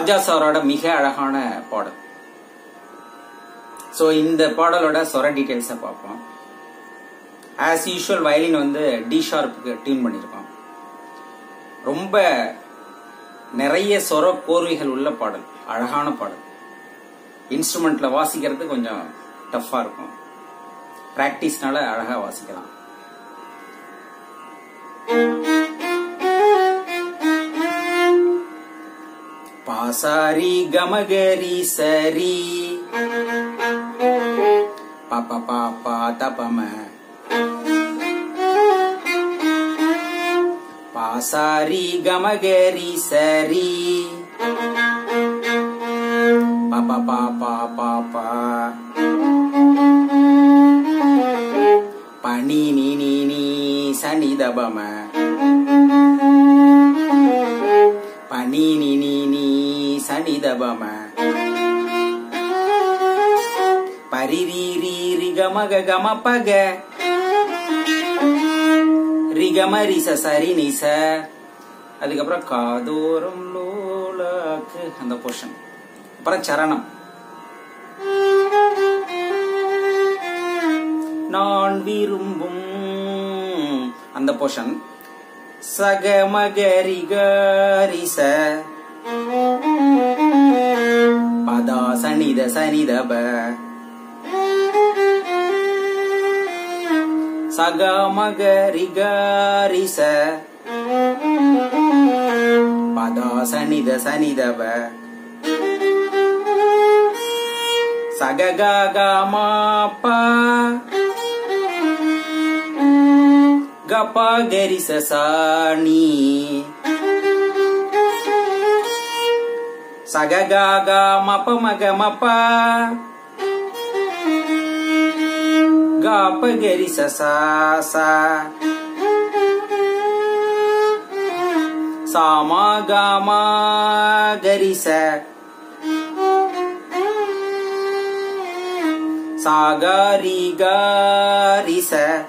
ராஜா சாரோட மிக அழகான பாடல். சோ இந்த பாடலோட சொர டீடைல்ஸ் பார்ப்போம். ஆஸ் யூஷுவல் வயலின் வந்து டி ஷார்ப்புக்கு டியூன் பண்ணிருக்கோம். ரொம்ப நிறைய சொர கோர்வைகள் உள்ள பாடல், அழகான பாடல். இன்ஸ்ட்ருமெண்ட்ல வாசிக்கிறது கொஞ்சம் டஃப்பா இருக்கும், பிராக்டிஸ்னால அழகா வாசிக்கலாம். பாசாரி கமகரி சரி பாப்பா பாப்பா தபம பாசாரி கமகரி சரி பாப்பா பாப்பா பாப்பா பனி நீ நீ நீ சனி தபம பனி நீ நீ நீ சனி தபம பரிரீரி ரிகமக கமபக ரிகமரிச சரி நிச. அதுக்கப்புறம் காதோரம் லோலாக்கு அந்த போர்ஷன். அப்புறம் சரணம். நான் விரும்பும் அந்த போர்ஷன். சகமகரிகரிச பதா சனித சனிதப சகமகரிகரிச பதா சனித சனிதப சககமப கபா கரிச சாணி சககா மப மக மப கப கரிச சா சாமா காமா கரிச சாகரி கரிச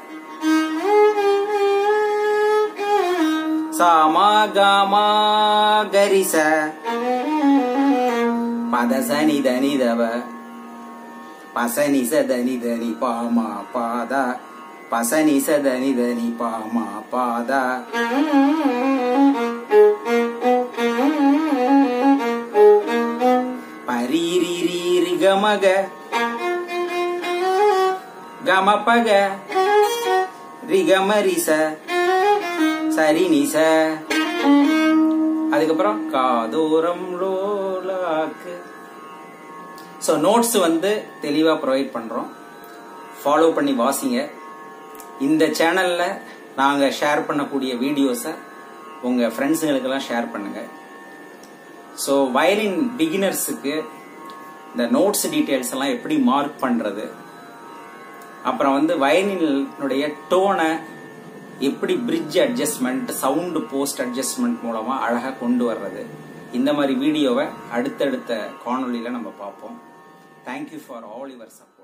சாமா காமா கரிச பத சனி தனி தவ பசனி சதனி தனி பாமா பாதா பசனி சதனி தனி பாமா பாதா பரீரி கமக கமபக ரிகமரிச சரி நிச. அதுக்கப்புறம் காதோரம் லோலாக்கு. சோ நோட்ஸ் வந்து தெளிவா ப்ரொவைட் பண்றோம், ஃபாலோ பண்ணி வாசிங்க. இந்த சேனல்ல நாங்க ஷேர் பண்ணக்கூடிய வீடியோஸை உங்க ஃப்ரெண்ட்ஸுங்களுக்கு எல்லாம் ஷேர் பண்ணுங்க. சோ வயலின் பிகினர்ஸுக்கு இந்த நோட்ஸ் டீடைல்ஸ் எல்லாம் எப்படி மார்க் பண்றது, அப்புறம் வந்து வயலினுடைய டோனை எப்படி bridge adjustment, sound post adjustment மூலமா அழகா கொண்டு வர்றது, இந்த மாதிரி வீடியோவை அடுத்தடுத்த காணொளியில நம்ம பார்ப்போம். Thank you for all your support.